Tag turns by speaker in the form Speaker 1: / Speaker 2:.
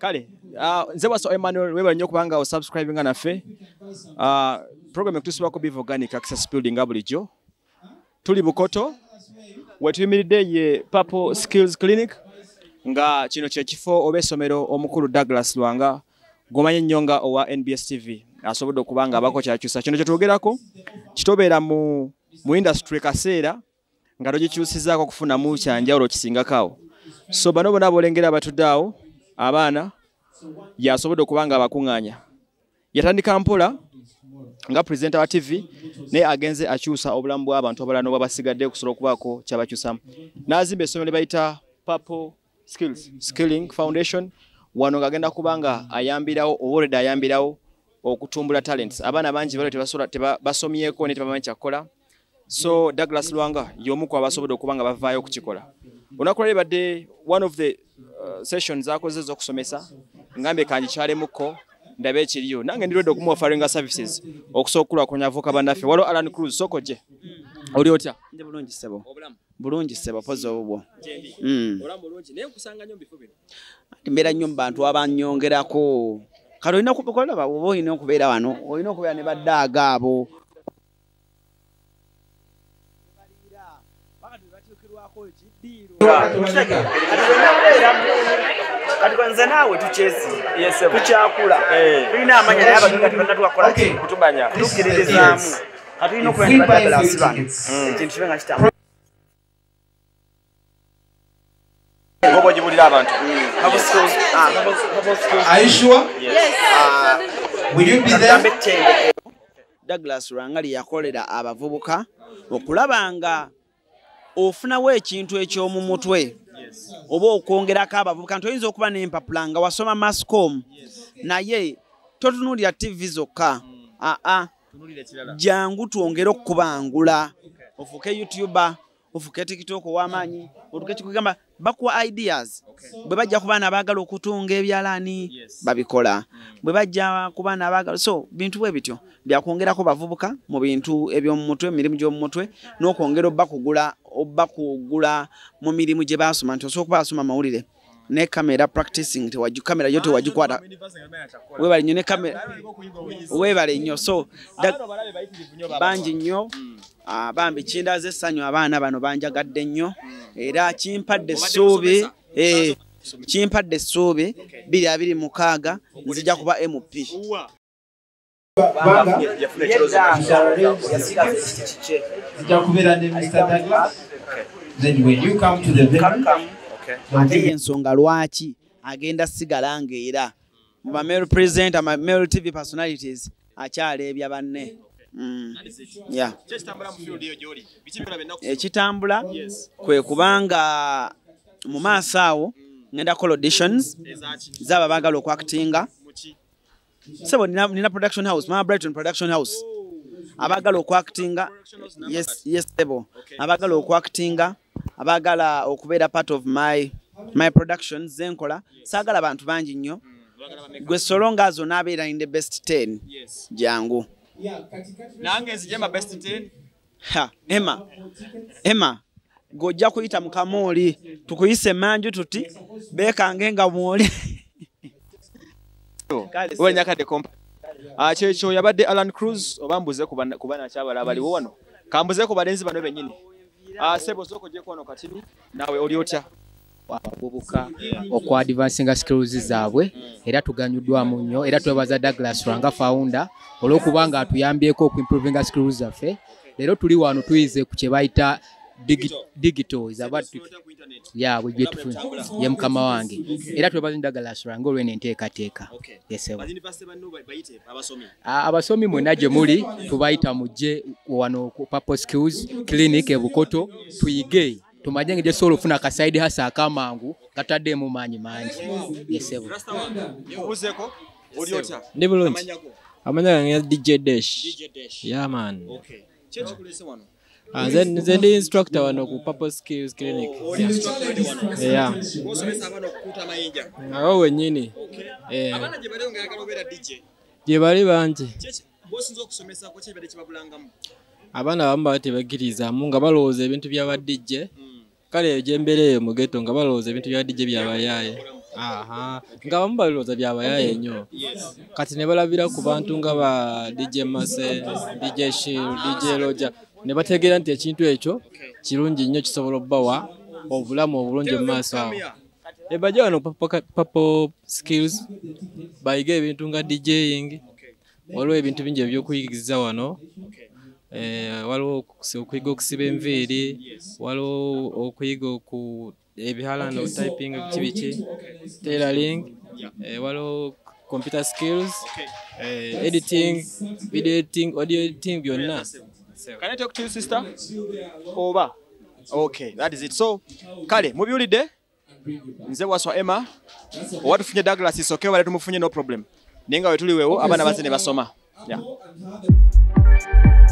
Speaker 1: Kale, nze Wasswa Emmanuel webale nnyo kubanga osubscribinga naffe. Program ekutusibako Biva Organic Access Building bulijjo. Tuli Bukoto, wetuyimiridde ye Purple Skills Clinic, nga kino kye kifo oba essomero omukulu Douglas Lwanga gomanye nnyo nga owa NBS TV asobodde okubanga abako kyakyusa. Kino kye twogerako kitobeera mu industry kaseera nga togikyusizaako okufunamu kyanjawulo kisingakaawo. So bano bonna bolengera batudde awo abaana yasobodde okubanga abakuŋŋaanya. Yatandika mpola nga presenter wa TV naye agenze akyusa obulamu bw'abantu abalala n'obwa basigadde okusobola okubaako kyabakyusamu. N'azimba essomero lye bayita Purple Skilling Foundation wano ng'agenda kubanga ayambirawo already ayambirawo okutumbula talents. Abaana bangi balo basomyeko ne tebamanyi kyakukola. So Douglas Lwanga y'omu ku abasobodde okubanga bavaayo okukikola. Olunaku lwali badde one of the sessions akoze z'okusomesa ngambe kangikyalemuko ndabe ekiriyo nange ndirodde okumuofaringa services okusobola okukulaakulanya avuka bannaffe. Waliwo Allan Cruz sokoje oli otya?
Speaker 2: Ndi bulungi ssebo. Bulungi ssebo pozi obwo.
Speaker 1: Olamu bulungi naye nkusanga nnyo mu bifo bino.
Speaker 2: Mbeera nnyo mu bantu abannyongerako. Kale olina okukolaba oba olina okubeera wano olina okubeera ne baddaaga abo. Kati kwanza naawe tuchezi tukyakula tulina amanya naye abantu kati bonna tukakola
Speaker 1: kutubanya
Speaker 2: tukkiririzaamu kati tulina okulaba Douglas bano ekintu kibe nga kitambula.
Speaker 1: Ngobo gibulira abantu.
Speaker 3: Are you sure? Yes. Will you be there?
Speaker 2: Douglas Lwanga yakolera abavubuka okulaba nga ofunawo ekintu ekyomu mutwe oba okwongerako abavubuka nti oyinza okuba n'empapula nga wasoma mascom naye totunuulira TV zokka. Jangu twongere okukubangula ofuuke YouTuber ofuuke TikTok ow'amaanyi otuke kikugamba bakuwa ideas bwe bajja ku baana abaagala okutunga ebyalaani babikola bwe bajja ku baana abaagala so bintu bwe bityo byakwongerako bavubuka mu bintu eby'omu mutwe emirimu gy'omu mutwe n'okwongera obbakugula mu mirimu gye baasoma nti osobola okuba asoma amawulire ne kamera practicing kamera yo tewagikwata webale nnyo ne kamera webale nnyo so bangi nnyo bambi kindaze essanyu abaana bano banjagadde nnyo era kimpadde essuubi kimpadde essuubi 2026 nzija kuba MP.
Speaker 3: Then when you come to the venue,
Speaker 2: ate ensonga lwaki agenda sigala ng'era mu bamale presenter male TV personalities akyaleebya banne. Ekitambula kwe kubanga mu maaso awo ngenda kola auditions zaba baagala okwactinga. Sebo nina production house, Mama Brighton production house. Abagala okwactinga. Yes sebo. Abagala okwactinga. Abagala okubeera part of my productions zenkola. Saagala bantu bangi nnyo. Gwe solonga zo nabeera in the best 10. Jangu.
Speaker 1: Nange nzijema best 10.
Speaker 2: Emma. Gojja kuyita mukamooli. Tukuyise manju tuti. Bekange nga mwoli.
Speaker 1: Nyakadde kompa. Kyekyo yabadde Allan Cruz obambuze kubana kyabala abaliwo wano. Kambuze ku balenzi bano bennyini. Sebo zoko je kwano katini nawe oli otya?
Speaker 4: Abavubuka okwa advancinga skills zaabwe era tuganyuddwamu nnyo era twebaza Douglas Lwanga founder olw'okubanga atuyambyeko ku improving skills zaffe. Leero tuli wano tuyize ku kye bayita digital is about we beautiful ye mukama wange era twebaza Douglas Lwanga olw'eno enteekateeka. Abasomi mwena gye muli tubayita mujje wano ku Purple Skills Clinic e Bukoto tuyige tumanye ng'e solo funa ka side hasa akamangu kataddemu maanyi mangi. Yesebo
Speaker 1: Uzeko oli otya?
Speaker 5: Ndi bulungi. Amanya gange DJ Dash. Yeah man.
Speaker 1: Okay. Chechi kulese wano.
Speaker 5: Nze ndi instructor wano ku Purple Skills Clinic. Yeah.
Speaker 1: Okusomesa abana okukuta amayinja.
Speaker 5: Awo wennyini.
Speaker 1: Abana gye bali ngayagala obeera DJ.
Speaker 5: Gye bali bangi.
Speaker 1: Chechi bosinza okusomesa ko kibadde kibabulangamu.
Speaker 5: Abaana abamu baba tebakkirizamu nga balowooza ebintu by'aba DJ. Kale gye mbeera eyo mu ghetto nga balowooza ebintu bya DJ by'abayaaye. nga bamu balowooza byabayaye nnyo kati ne balabira ku bantu nga ba DJ Mase, DJ Shield, DJ Roger ne bategeera nti ekintu ekyo kirungi nnyo kisobola obbawa obulamu obulungi mu maaso awo. Bajja wano Purple Skills bayiga ebintu nga DJing, waliwo ebintu bingi ebyokuyigiriza wano. Waliwo okuyiga okusiba enviiri, waliwo okuyiga ebihalano typing kibiki, tailoring, waliwo computer skills, editing, video editing, audio editing byonna.
Speaker 1: Can I talk to you, sister? Over. Okay, that is it. So, kale mubiwulidde nze Wasswa Emma owatufunye Douglas isoke wale tumufunye no problem. Ninga we tuli wewo abaana bazine basoma. Yeah.